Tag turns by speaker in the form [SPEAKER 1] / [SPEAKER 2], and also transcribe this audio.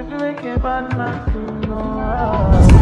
[SPEAKER 1] If you make a bad man to know.